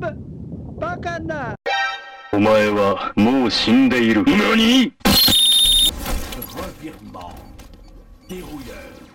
バカな。 お前はもう死んでいる。何？ Revirement. Dérouleur.